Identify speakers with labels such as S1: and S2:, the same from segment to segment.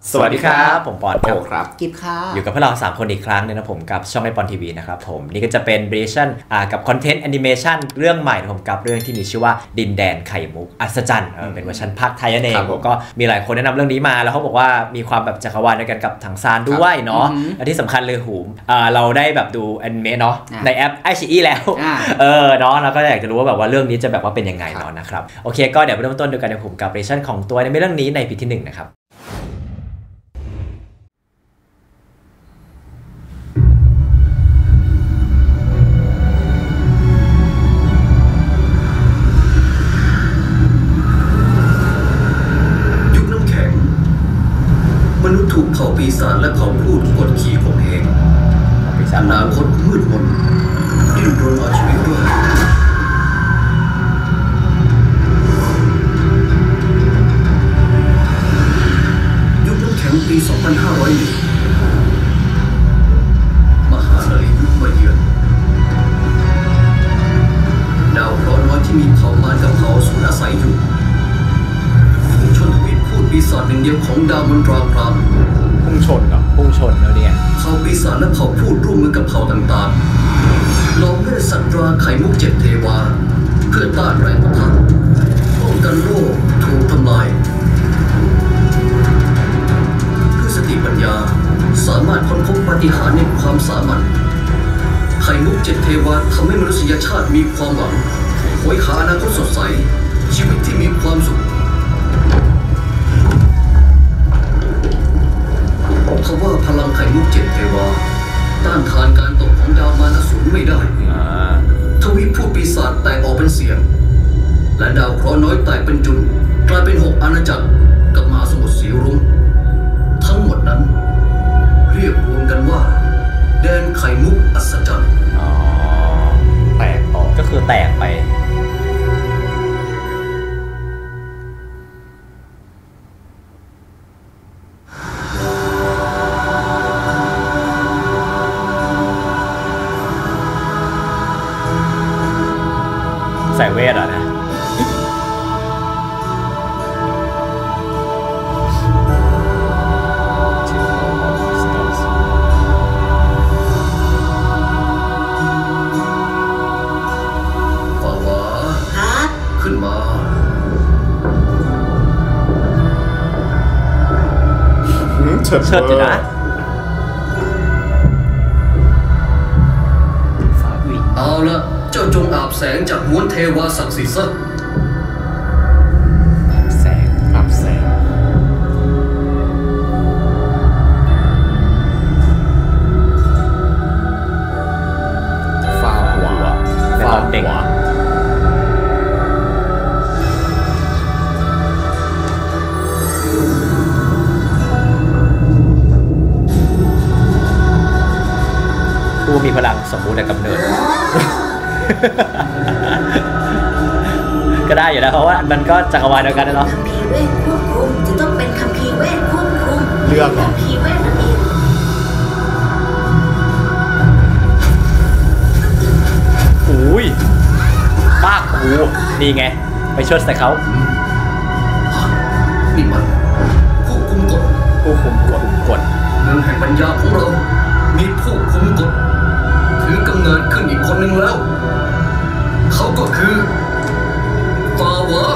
S1: สวัสดีครับผมปอนครับ
S2: กิฟค่ะ
S1: อยู่กับพวกเรา3คนอีกครั้งนึงนะผมกับช่องไอปอนทีวีนะครับผมนี่ก็จะเป็นเบรชั่นกับคอนเทนต์แอนิเมชันเรื่องใหม่ผมกับเรื่องที่มีชื่อว่าดินแดนไข่มุกอัศจรรย์เป็นเวอร์ชันภาคไทยนั่นเองผมก็มีหลายคนแนะนำเรื่องนี้มาแล้วเขาบอกว่ามีความแบบจักรวาลด้วยกันกับถังซานด้วยเนาะและที่สำคัญเลยหูเราได้แบบดูแอนิเมะเนาะในแอปไอชีอีแล้วเนาะเราก็อยากจะรู้ว่าแบบว่าเรื่องนี้จะแบบว่าเป็นยังไงเนาะนะครับโอเคก็เดี๋ยวไปเริ่มต้นดูกันในผมกับเบรชั่นของตัวในเรื่องนี้ในพีที่1นะครับ
S3: มนุษย์ถูกเผ่าปีศาจและเผ่าพูดกดขี่ข่มเหงอนาคตมืดมนดิ้นรนเอาชีวิตรอดยุคน้ำแข็งปี 2501 มหาเลยยุคมาเยือนดาวเคราะห์น้อยที่มีเผ่ามารกับเผ่าอสูรอาศัยอยู่ชนทวีพูดปีศาจหนึ่งเดียวของดาวมนตราพราม
S1: พุ่งชนแล้วเนี่ย
S3: เผ่าปีศาจและเผ่าพูดร่วมมือกับเผ่าต่างๆล้อมด้วยสัตราไข่มุก7 เทวาเพื่อต้านแรงปะทะป้องกันโลกถูกทำลายด้วยสติปัญญาสามารถค้นพบปาฏิหาริย์ในความสามัญไข่มุก7 เทวาทำให้มนุษยชาติมีความหวังหวยหาอนาคตสดใสชีวิตที่มีความสุขเขาว่าพลังไข่มุก7 เทวาต้านทานการตกของดาวมารอสูรไม่ได้ทวีปผู้ปีศาจแตกออกเป็นเสียงและดาวเคราะห์น้อยแตกเป็นจุดกลายเป็น6 อาณาจักรกับมหาสมุทรสีรุ้งทั้งหมดนั้นเรียกรวมกันว่าแดนไข่มุกอัศจรรย์
S1: แตกออกก็คือแตกไปใส่เวทอ่ะนะ
S3: ฝ่าวาขึ้นมา
S1: เชิดอยู่นะ
S3: เอาละเจ้าจงอาบแสงจากม้วนเทวาศักดิ์สิทธิ์ซะ
S1: อาบแสงฟ้าหัวในตอนเด็กผู้มีพลังสมบูรณ์ในกำเนิดก็ได้อยู่นะเพราะว่ามันก็จักรวาลเดียวกันนะเนาะ
S2: คัมภีร์เวทควบคุมจะต้องเป็นคัมภีร์เวทควบคุม
S1: เลือกเหรอ
S2: คัมภีร์เวทนั่นเอง
S1: อุ้ยป้ากูนี่ไงไปช่วยใส่เขา
S3: นี่มันผู้คุมกฎ
S1: กด
S3: เมืองแห่งปัญญาของเรามีผู้คุมกฎถือกำเนิดขึ้นอีกคนหนึ่งแล้วเขาก็คือฝ่าวา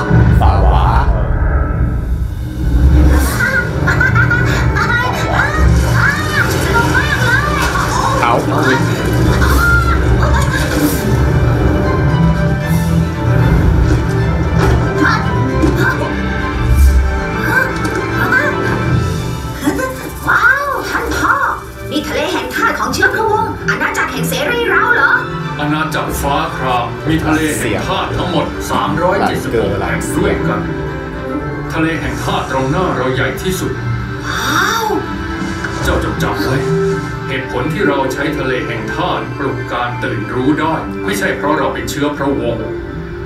S1: เอา
S2: ว้าวท่านพ่อนี่ทะเลแห่งธาตุของเชื้อพระวงศ์อาณาจักรแห่งเสรีเราเหรอ
S4: อาณาจักรฟ้าครามมีทะเลแห่งธาตุทั้งหมด376แห่งด้วยกันทะเลแห่งธาตุตรงหน้าเราใหญ่ที่สุด
S2: ว้าว
S4: เจ้าจงจำไว้เหตุผลที่เราใช้ทะเลแห่งธาตุปลุกการตื่นรู้ได้ไม่ใช่เพราะเราเป็นเชื้อพระวงศ์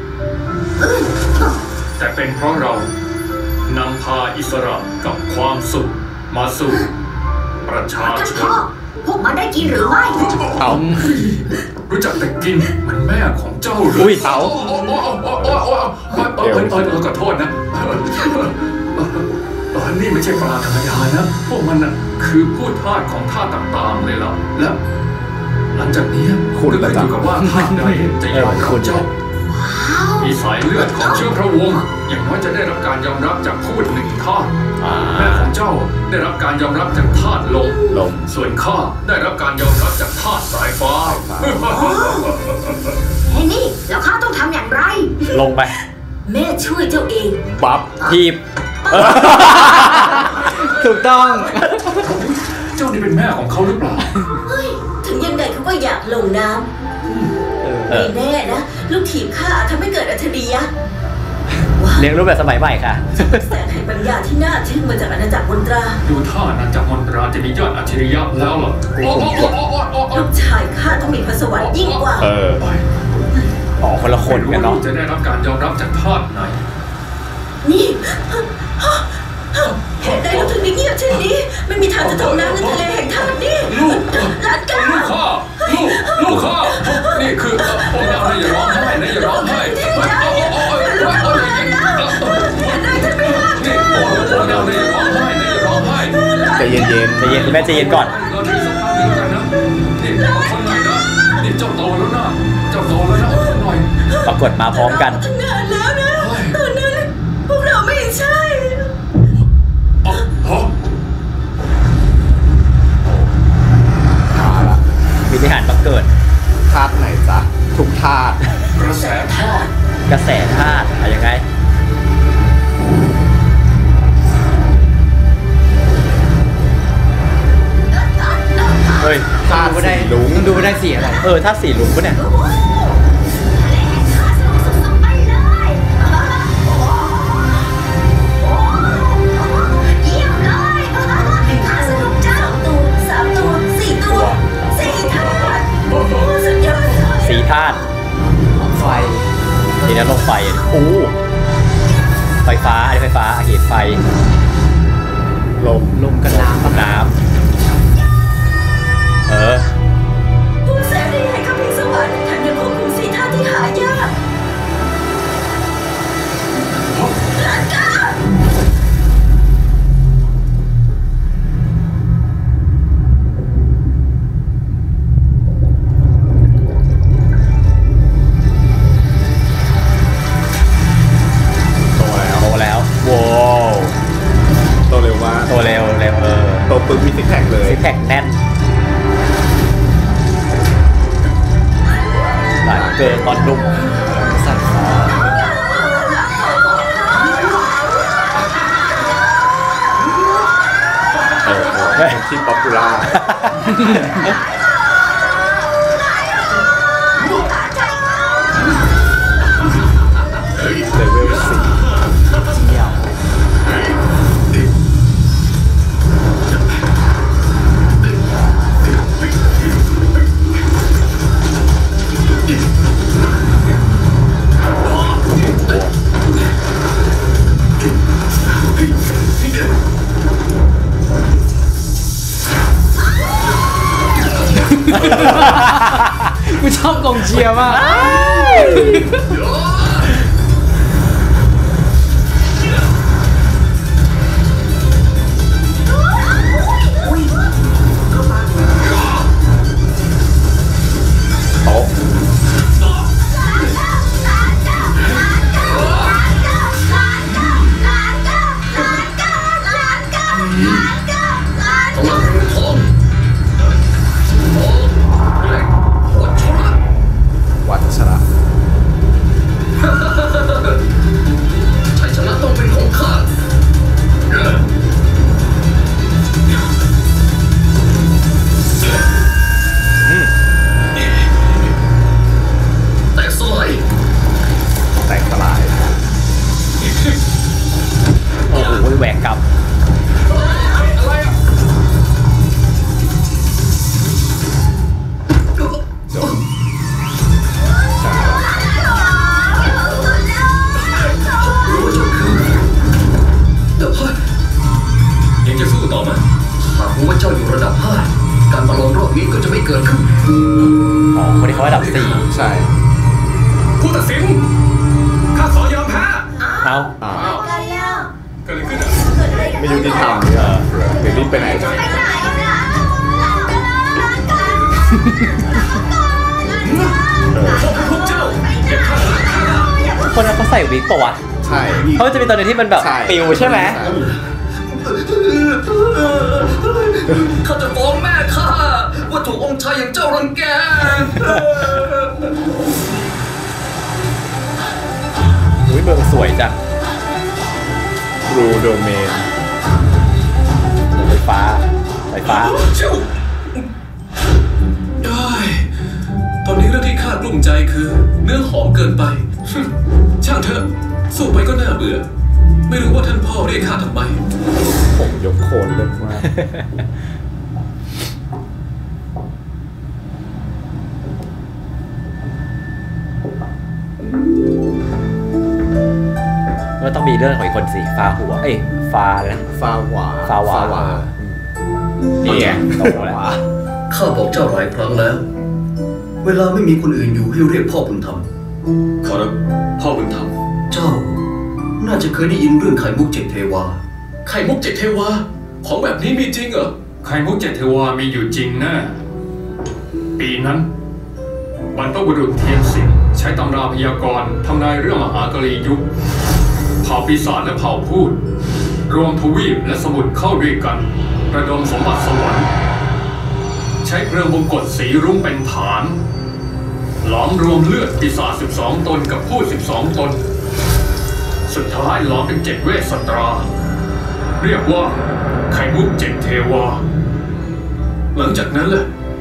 S4: แต่เป็นเพราะเรานำพาอิสระกับความสุขมาสู่ประชาชน
S2: พวกมันได้กินหรือไม่
S1: เอา
S4: รู้จักแต่กินเหมือนแม่ของเจ้าหรือ
S1: อุ้ยเต๋า
S4: ขอโทษนะนี่ไม่ใช่ปลาธรรมดานะพวกมันน่ะคือผู้ทาสของธาตุต่างๆเลยล่ะแล้วหลังจากนี้คุณก็ขึ้นอยู่กับว่าธาตุใดจะยอมรับเจ้ามีสายเลือดของเชื้อพระวงศ์อย่างน้อยจะได้รับการยอมรับจากพูดหนึ่งธาตุแม่ของเจ้าได้รับการยอมรับจากธาตุลมส่วนข้าได้รับการยอมรับจากธาตุสายฟ้า
S2: เฮ้ยนี่แล้วข้าต้องทำอย่างไร
S1: ลงไป
S2: แม่ช่วยเจ้าเอง
S1: ปั๊บทีบถูกต้อง
S4: เจ้านี่เป็นแม่ของเขาหรือเปล่า
S2: เฮ้ยถึงยังไงเขาก็อยากลงน้ำไม่แน่นะลูกถีบข้าทำให้เกิดอัจฉริยะ
S1: เลี้ยงรูปแบบสมัยใหม่ค่ะ
S2: แสงแห่งปัญญาที่น่าทึ่งมาจากอาณาจักรมนตรา
S4: ดูท่าอาณาจักรมนตราจะมียอดอัจฉริยะแล้วหรอ
S2: ลูกชายข้าต้องมีพรสวรรค์ยิ่งกว่า
S1: อ๋อคนละคนกันเนาะ
S4: จะได้รับการยอมรับจากธาตุไหน
S2: นี่เหตุใดเราถึงได้เงียบเช่นนี้ไม่มีทางจะทำน้ำในทะเลแห่งธาตุนี่หลานกา
S4: ลูกข้านี่คือผมอยากให้อย่าร้องไห้นะอย่าร้องไห้
S1: ใจเย็นใจเย็นแม่ใจเย็นก่อน
S4: นี่เจ้าโตแล้วนะเจ้าโตแล้วนะหน่อย
S1: ปรากฏมาพร้อมกัน
S2: ตั้งนานแล้วนะตอนนั้นพวกเราไม่ใช่
S1: วิธีหารบังเกิด
S5: ธาตุไหนจ๊ะทุกธาตุ
S4: กระแสธาตุ
S1: อะไรยังไงเฮ้ย
S5: ธาตุสีลุง
S1: ดูไม่ได้สีอะไรธาตุสีลุงปะเนี่ยสีธาตุ
S5: ไฟ
S1: ทีนั้นลงไฟไฟฟ้าอะไรไฟฟ้าเหตุไฟ
S5: ลมกับน้ำ
S2: ผู้เสรีให้กับพิศวรรษแถมยังควบคุมสีธาตุที่หายากหลานกา
S1: ตัวเร็ว
S5: ตัวปึ๊บมีซิกแพคเลย
S1: ซิกแพคแน่นหลายเกินตอนนุ่มสั่นฟ้า
S5: ที่ป๊อปปูล่าเลเวล4
S1: กูชอบกองเชียร์มากแหวกกลับ เขาระดับ4
S5: ใช่
S4: ผู้ตัดสินข้าขอยอมแพ้
S1: เอา
S4: เกิดอะไรขึ้น
S5: ไม่ยุติธทำเนี่ยเดี๋ยวรีบไปไหน
S1: คนนั้นเขาใส่วิกป่ะวะ
S5: ใช่
S1: เขาจะมีตอนนึงที่มันแบบปิวใช่ไหม
S3: ข้าจะฟ้องแม่ข้าว่าถูกองค์ชายอย่างเจ้ารังแก
S1: อุ้ยเมืองสวยจัง
S5: รูโดเมน
S1: ไฟฟ้า
S4: ได้ตอนนี้เรื่องที่ข้ากลุ้มใจคือเนื้อหอมเกินไปช่างเถอะสู้ไปก็น่าเบื่อไม่รู้ว่าท่านพ่อเรียกข้าทำไม
S5: ผมยกโคนเลิศมาก
S1: ก็ต้องมีเรื่องของอีกคนสิฟ้าหัวฟ้าอะไรนะ
S5: ฟ้าหวา
S1: นี่ไงตรงแล้ว
S3: ข้าบอกเจ้าหลายครั้งแล้วเวลาไม่มีคนอื่นอยู่ให้เรียกพ่อบุญธรรม
S4: ขอรับพ่อบุญธรรม
S3: เจ้าน่าจะเคยได้ยินเรื่องไข่มุก7 เทวา
S4: ไข่มุก7 เทวาของแบบนี้มีจริงเหรอไข่มุก7 เทวามีอยู่จริงแน่ปีนั้นบรรพบุรุษเทียนสิงห์ใช้ตำราพยากรณ์ทำนายเรื่องมหากรียุคเผ่าปีศาจและเผ่าพูดรวมทวีปและสมุทรเข้าด้วยกันระดมสมบัติสวรรค์ใช้เครื่องวงกฏสีรุ้งเป็นฐานหลอมรวมเลือดปีศาจ12 ตนกับพูด12 ตนสุดท้ายหลอมเป็น7 เวสสตราเรียกว่าไข่มุก7 เทวาหลังจากนั้น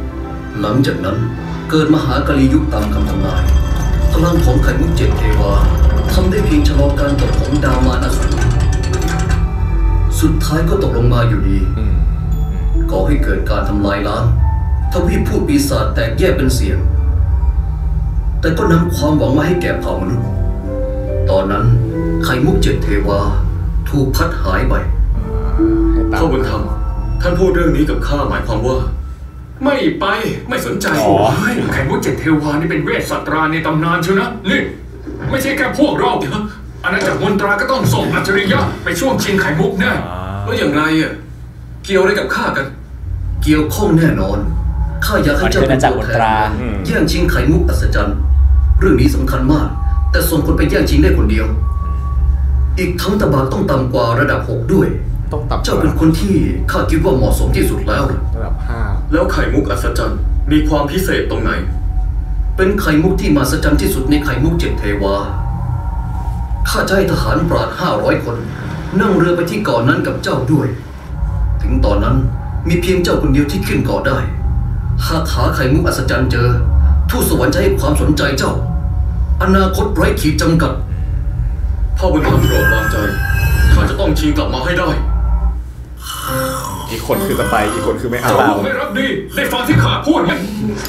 S3: เกิดมหากรียุคตามคำทำนายพลังของไข่มุก7 เทวาทำได้เพียงชะลอการตกของดาวมารอสูรสุดท้ายก็ตกลงมาอยู่ดีก่อให้เกิดการทำลายล้างทวีปพูดปีศาจแตกแยกเป็นเสียงแต่ก็นำความหวังมาให้แก่เผ่ามนุษย์ตอนนั้นไข่มุก7 เทวาถูกพัดหายไป
S4: พ่อบุญธรรมท่านพูดเรื่องนี้กับข้าหมายความว่าไม่ไปไม่สนใจไข่มุก7 เทวานี่เป็นเวสสัตราในตำนานเชียวนะนี่ไม่ใช่แค่พวกเราอาณาจักรมนตราก็ต้องส่งอัจฉริยะไปช่วงชิงไข่มุกแน่แล้วอย่างไรอ่ะเกี่ยวอะไรกับข้ากัน
S3: เกี่ยวข้องแน่นอนข้าอยากให้เจ้าเป็นตัวแทนแย่งชิงไข่มุกอัศจรรย์เรื่องนี้สำคัญมากแต่ส่งคนไปแย่งชิงได้คนเดียวอีกทั้งตบะต้องต่ำกว่าระดับ6ด้วยเจ้าเป็นคนที่ข้าคิดว่าเหมาะสมที่สุดแล้ว
S5: ระดับ5
S4: แล้วไข่มุกอัศจรรย์มีความพิเศษตรงไหน
S3: เป็นไข่มุกที่มหัศจรรย์ที่สุดในไข่มุก7 เทวาข้าจะให้ทหารปราชญ์500 คนนั่งเรือไปที่เกาะนั้นกับเจ้าด้วยถึงตอนนั้นมีเพียงเจ้าคนเดียวที่ขึ้นเกาะได้หากหาไข่มุกอัศจรรย์เจอทูตสวรรค์จะให้ความสนใจเจ้าอนาคตไร้ขีดจำกัด
S4: พ่อบุญธรรมโปรดวางใจข้าจะต้องชิงกลับมาให้ได้
S5: อีกคนคือจะไปอีกคนคือไม่เอา
S4: ไม่รับดีได้ฟังที่ข้าพูดไหม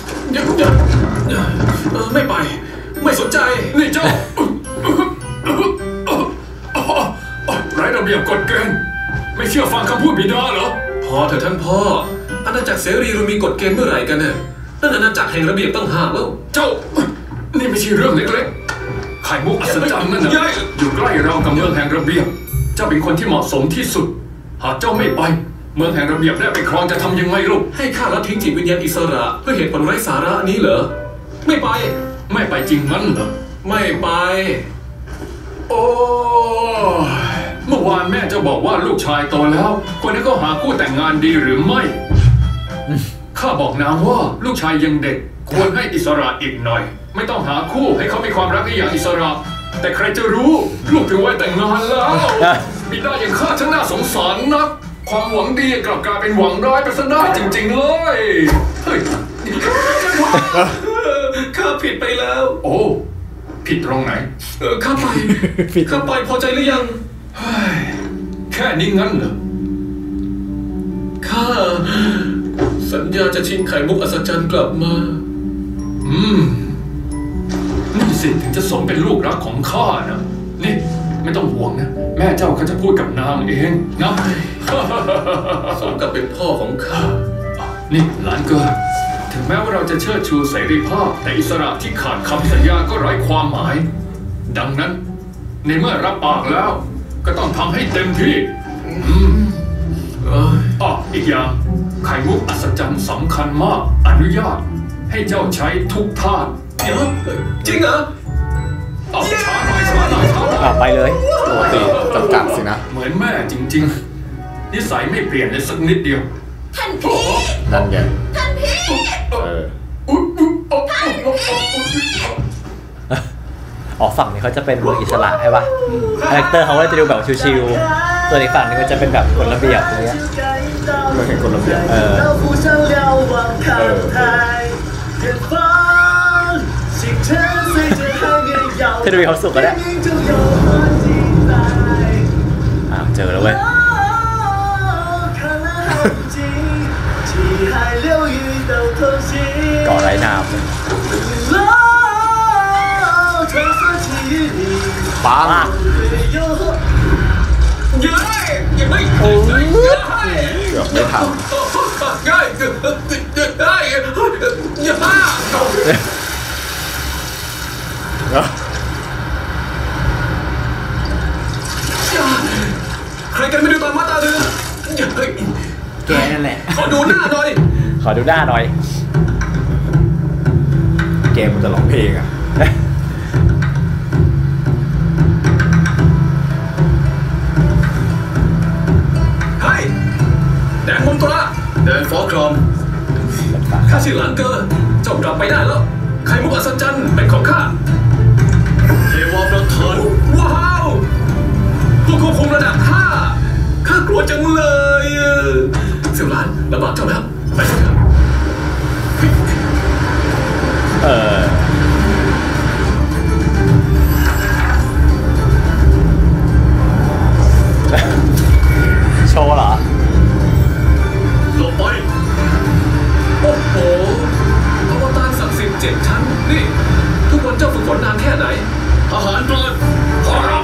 S4: ไม่ไปไม่สนใจนี่เจ้าไร้ระเบียบกฎเกณฑ์ไม่เชื่อฟังคำพูดบิดาเหรอพอเถอะท่านพ่ออาณาจักรเสรีเรามีกฎเกณฑ์เมื่อไหร่กันเนี่ยนั่นอาณาจักรแห่งระเบียบต้องห้ามแล้วเจ้านี่ไม่ใช่เรื่องเล็กๆไข่มุกอัศจรรย์นั่นนะอยู่ใกล้เรากับเมืองแห่งระเบียบเจ้าเป็นคนที่เหมาะสมที่สุดหากเจ้าไม่ไปเมืองแห่งระเบียบได้ไปครองจะทำยังไงลูกให้ข้าละทิ้งจิตวิญญาณอิสระเพื่อเหตุผลไร้สาระนี้เหรอไม่ไปจริงงั้นเหรอไม่ไปโอ้เมื่อวานแม่จะบอกว่าลูกชายโตแล้วคนนี้ก็หาคู่แต่งงานดีหรือไม่ข้าบอกนางว่าลูกชายยังเด็กควรให้อิสระอีกหน่อยไม่ต้องหาคู่ให้เขามีความรักอย่างอิสระแต่ใครจะรู้ลูกถึงวัยแต่งงานแล้วบิดาอย่างข้าช่างน่าสงสารนักความหวังดีกลับกลายเป็นหวังร้ายไปซะได้จริงๆเลยเฮ้ยข้าผิดไปแล้วโอ้ผิดตรงไหนข้าไปพอใจหรือยังแค่นี้งั้นเหรอข้าสัญญาจะชิงไข่มุกอัศจรรย์กลับมานี่สิถึงจะสมเป็นลูกรักของข้านะนี่ไม่ต้องห่วงนะแม่เจ้าก็จะพูดกับนางเองนะสมกับเป็นพ่อของข้านี่หลานเกิดถึงแม้ว่าเราจะเชิดชูเสรีภาพแต่อิสระที่ขาดคำสัญญาก็ไร้ความหมายดังนั้นในเมื่อรับปากแล้วก็ต้องทำให้เต็มที่อ๋ออีกอย่างไข่มุกอัศจรรย์สำคัญมากอนุญาตให้เจ้าใช้ทุกท่าเดี๋ยวจริงเหรอเอาช้าหน่อย
S1: ไปเลย
S5: ปกติจำกัดสินะ
S4: เหมือนแม่จริงๆนิสัยไม่เปลี่ยนเลยสักนิดเดียว
S2: ท่านพี่
S5: นั่นไง
S2: ท่านพี่
S1: ออกฝั่งนี้เขาจะเป็นเมืองอิสระใช่ป่ะคาแรคเตอร์เขาก็จะดูแบบชิวๆส่วนอีกฝั่งนึงก็จะเป็นแบบกฎระเบียบอะไรเงี้ย
S5: ไม่เห็นกฎระเบียบ
S1: ที่ดูมีความสุขก็ได้เจอแล้วเว้ยก่อไร้น้ำ
S5: ป้า
S4: เกือบไม่
S5: ทัน
S4: ใครกันไม่ดูตอนมาตาเรือ
S1: แกนั่นแหละ
S4: ขอดูหน้าหน่อย
S5: เกมมันจะร้องเพลงอ่ะ
S4: แดนมอนตราแดนฟอร์ครอมข้าชื่อหลังเกอร์เจ้ากลับไปได้แล้วไข่มุกอัศจรรย์เป็นของข้าเทวาประธานว้าวผู้ควบคุมระดับ5ข้ากลัวจังเลยเสี่ยวหลานลำบากเจ้าแล้วไปเถอะ
S1: โชว์เหรอ
S4: หลบไปโอ้โหอวตารศักดิ์สิทธิ์7 ชั้นนี่ทุกวันเจ้าฝึกฝนนานแค่ไหนทหารเปิดขอรับ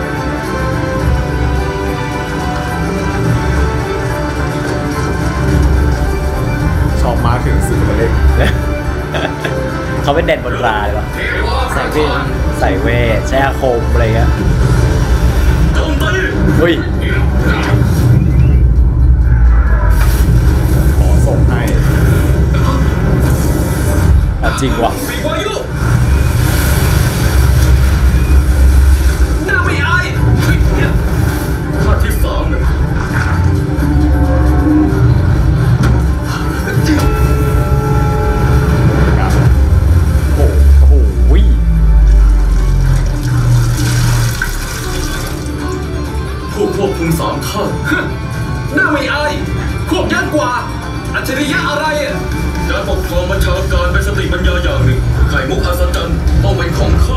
S5: ชอบมาถึงสื่อมาเล็ก
S1: เขาเป็นเด่นบนราเลยวะใส่เวทใช้อาคมอะไรเงี้ยอุ้ย
S5: ส่งให้
S1: จริงว่ะ
S4: หน้าไม่อายข้าที่3เลย
S1: โอ้โห
S4: ผู้ควบคุม3 ท่านหน้าไม่อายพวกยักษ์กว่าอัจฉริยะอะไรการปกครองบัญชาการเป็นสติปัญญาอย่างหนึ่งไข่มุกอัศจรรย์ต้องเป็นของข้า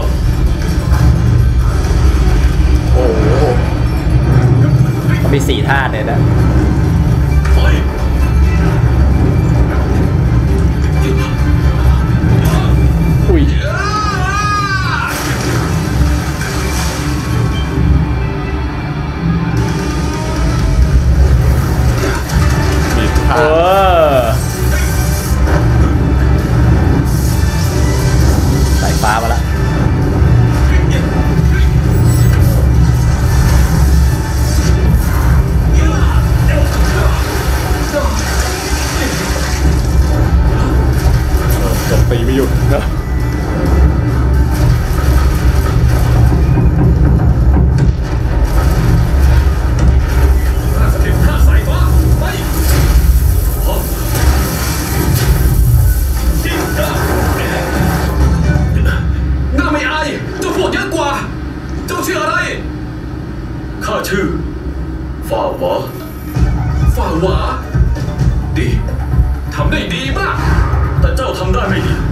S1: โอ้โหเขามี4 ท่าเลยนะอุ้ยสายฟ้ามาละ
S5: จบตีไม่หยุด
S4: ข้าชื่อฝ่าหวาดีทำได้ดีมากแต่เจ้าทำได้ไม่ดี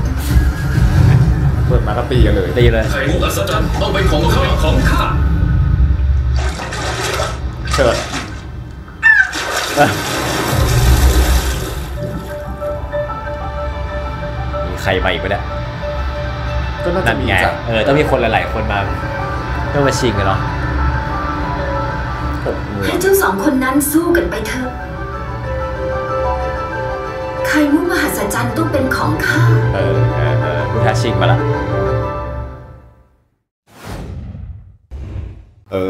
S5: เปิดมาก็ตีกันเลย
S4: ไข่มุกอัศจรรย์ต้องเป็นของข้า
S5: เชิด
S1: มีใครมาอีกไหมเนี่ยก็นั่นไงต้องมีคนหลายๆคนมาเพื่อมาชิงกันเนาะ
S2: ให้เจ้า2 คนนั้นสู้กันไปเถอะไข่มุกมหัศจรรย์ต้องเป็นของข้า
S1: พุทธชิงมาแล้ว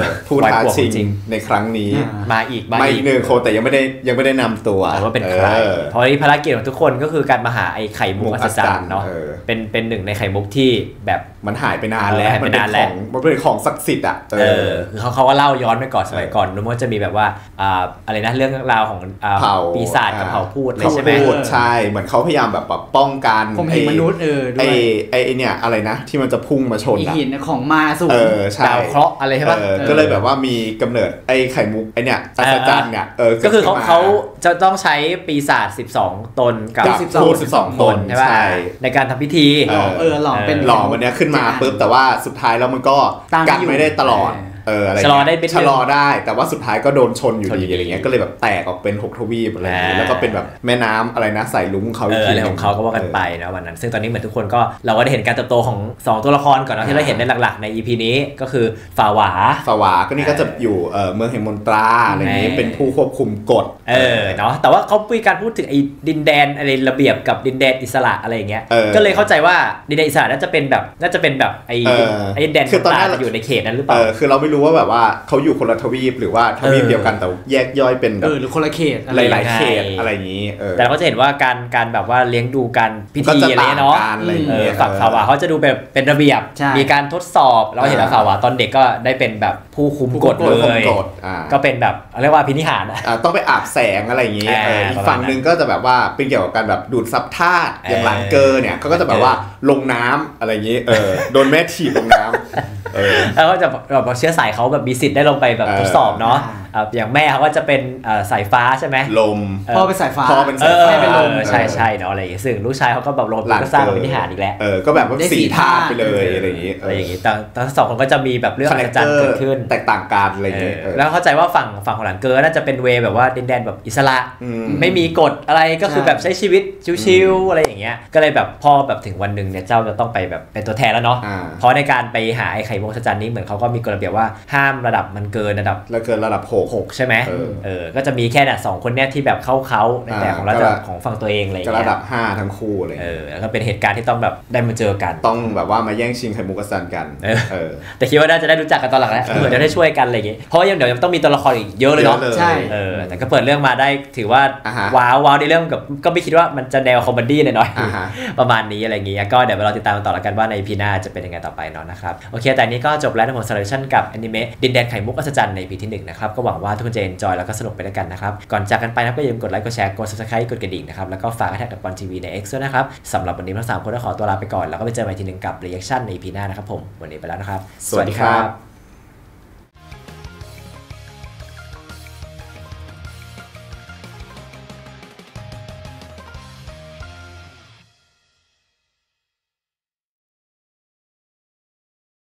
S5: ผู้ท้าชิงในครั้งนี้
S1: มาอีก
S5: หนึ่งคนแต่ยังไม่ได้นำตัว
S1: ว่าเป็นใครเพราะนี้ภารกิจของทุกคนก็คือการมาหาไอ้ไข่มุกอัศจรรย์เนาะเป็นหนึ่งในไข่มุกที่แบบ
S5: มันหายไปนานแล้วมันเป็นของศักดิ์สิทธิ์อ่ะ
S1: คือเขาก็เล่าย้อนไปก่อนสมัยก่อนมันจะมีแบบว่าอะไรนะเรื่องราวของปีศาจกับเผ่าพูดเลยใช่ไหม
S5: ใช่เหมือนเขาพยายามแบบป้องกัน
S6: ผมเห็นมนุษย์
S5: ด้วยไอ้เนี่ยอะไรนะที่มันจะพุ่งมาชน
S6: หินของมาสูง
S1: ดาวเคราะห์อะไรใช่ป่ะ
S5: ก็เลยแบบว่ามีกำเนิดไอ้ไข่มุกไอ้เนี่ยอัศจรรย์เนี่ย
S1: ก็คือเขาจะต้องใช้ปีศาจ12ตนกับ
S5: พูด12ตน
S1: ใช่ป่ะในการทำพิธี
S6: หล่อเป็น
S5: หล่อวันนี้ขึ้นมาปุ๊บแต่ว่าสุดท้ายแล้วมันก็กันไม่ได้ตลอดอะไร
S1: ชะลอ
S5: ได้แต่ว่าสุดท้ายก็โดนชนอยู่ดีอะไรเงี้ยก็เลยแบบแตกออกเป็น6ทวีปอะไรอย่างเงี้ยแล้วก็เป็นแบบแม่น้ำอะไรนะใส่ลุงเขาอีกที
S1: อะไรของเขาก็ว่ากันไปนะวันนั้นซึ่งตอนนี้เหมือนทุกคนก็เราก็ได้เห็นการเติบโตของ2ตัวละครก่อนนะที่เราเห็นในหลักๆใน EP นี้ก็คือฝ่าหวา
S5: ก็นี่ก็จะอยู่เมืองแห่งมนตราอะไรเงี้ยเป็นผู้ควบคุมกฎ
S1: เนาะแต่ว่าเขามีการพูดถึงไอ้ดินแดนอะไรระเบียบกับดินแดนอิสระอะไรอย่างเงี้ยก็เลยเข้าใจว่าดินแดนอิสระน่าจะเป็นแบบไอ้ดินแดน
S5: คือตอนนี้
S1: อยู่ในเขตนั้นหรือเปล่า
S5: คือเราไม่รู้ว่าแบบว่าเขาอยู่คนละทวีปหรือว่าทวีปเดียวกันแต่แยกย่อยเป็นแบบ
S6: หรือคนละเขต
S5: หลายเขตอะไรอย่างนี้
S1: แต่เราก็จะเห็นว่าการแบบว่าเลี้ยงดูการพิธีอะไรเนาะฝั่งฝ่าหวาเขาจะดูแบบเป็นระเบียบมีการทดสอบเราเห็นฝ่าหวาตอนเด็กก็ได้เป็นแบบผู้คุมกฎเลยก็เป็นแบบเรียกว่าพินิหาร
S5: ต้องไปอาบแสงอะไรอย่างนี้อีกฝั่งนึงก็จะแบบว่าเป็นเกี่ยวกับการแบบดูดซับธาตุอย่างหลังเกอร์เนี่ยเขาก็จะแบบว่าลงน้ำอะไรอย่างนี้โดนแม่ถีบลงน้ำ
S1: แล้วก็จะแบบเชื้อสายเขาแบบมีสิทธิ์ได้ลงไปแบบทดสอบเนาะอย่างแม่เขาก็จะเป็นสายฟ้าใช่ไหม
S5: ลม
S6: พ่อเป็นสายฟ้า
S1: เป็นลมใช่เนาะอะไรอย่างงี้ซึ่งลูกชายเขาก็แบบลมก็สร้างเป็นวิหารอีกแล้ว
S5: ก็แบบว่าสีธาตุไปเลยอะไรอย่างงี้
S1: แต่ทั้งสองคนก็จะมีแบบเรื่องอัศจรรย์เกิดขึ้น
S5: แตกต่างกันอะไรอย่างงี้
S1: แล้วเข้าใจว่าฝั่งของหลังเกอน่าจะเป็นเวแบบว่าดินแดนแบบอิสระไม่มีกฎอะไรก็คือแบบใช้ชีวิตชิวๆอะไรอย่างเงี้ยก็เลยแบบพอแบบถึงวันนึงเนี่ยเจ้าจะต้องไปแบบเป็นตัวแทนแล้วเนาะเพราะในการไปหาไอ้ไข่มุกอัศจรรย์นี้เหมือนเขาก็มีกฎระเบียบว่าห้ามระดับมันเกินระดับ6ใช่ไหมก็จะมีแค่เนี่ย2คนเนี่ยที่แบบเข้าในแต่ของระดับของฝั่งตัวเองอะไรอย่างเงี้
S5: ยระดับ5ทั้งคู่เลย
S1: แล้วก็เป็นเหตุการณ์ที่ต้องแบบได้มาเจอกัน
S5: ต้องแบบว่ามาแย่งชิงไข่มุกอัศจรรย์กัน
S1: แต่คิดว่าน่าจะได้รู้จักกันตอนหลังแล้วเหมือนจะได้ช่วยกันอะไรอย่างเงี้ยเพราะยังเดี๋ยวต้องมีตัวละครอีกเยอะเลยเนาะ
S6: ใช่
S1: แต่ก็เปิดเรื่องมาได้ถือว่าว้าวในเรื่องกับก็ไม่คิดว่ามันจะแนวคอมเมดี้หน่อยประมาณนี้อะไรอย่างเงี้ยก็เดี๋ยวเราติดตามต่อแล้วกันว่าใน EP หน้าจะเป็นยังไงต่อไปเนาะนะครับโอเคแต่นี้ก็จบแล้วในผล selection กับอนิเมะดินแดนไข่มุกอัศจรรย์ใน EP ที่1นะครับก็หวังว่าทุกคนจะ enjoy แล้วก็สนุกไปด้วยกันนะครับก่อนจากกันไปนะครับก็อย่าลืมกดไลค์กดแชร์กด subscribe กดกระดิ่งนะครับแล้วก็ฝากแท็กกับปอนทีวีใน X ด้วยนะครับสำหรับวันนี้ทั้ง3คนต้องขอตัวลาไปก่อนแล้วก็ไปเจอกันอีกทีนึงกับ reaction ใน EP หน้านะครับผมวันนี้ไปแล้วนะครับ
S5: สวัสดีครับ